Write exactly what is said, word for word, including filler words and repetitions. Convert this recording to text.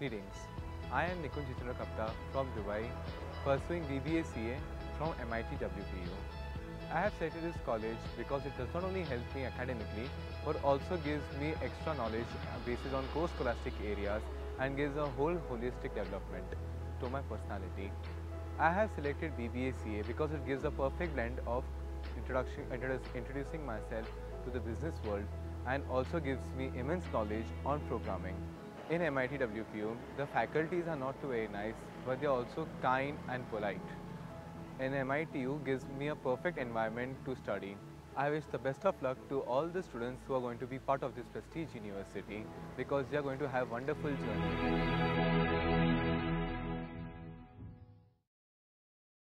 Greetings. I am Nikunj Jitendra Kapta from Dubai, pursuing B B A C A from M I T W P U. I have selected this college because it does not only help me academically, but also gives me extra knowledge based on core scholastic areas and gives a whole holistic development to my personality. I have selected B B A C A because it gives a perfect blend of introduction, introducing myself to the business world and also gives me immense knowledge on programming. In M I T W P U, the faculties are not too very nice, but they are also kind and polite. And M I T U gives me a perfect environment to study. I wish the best of luck to all the students who are going to be part of this prestige university because they are going to have a wonderful journey.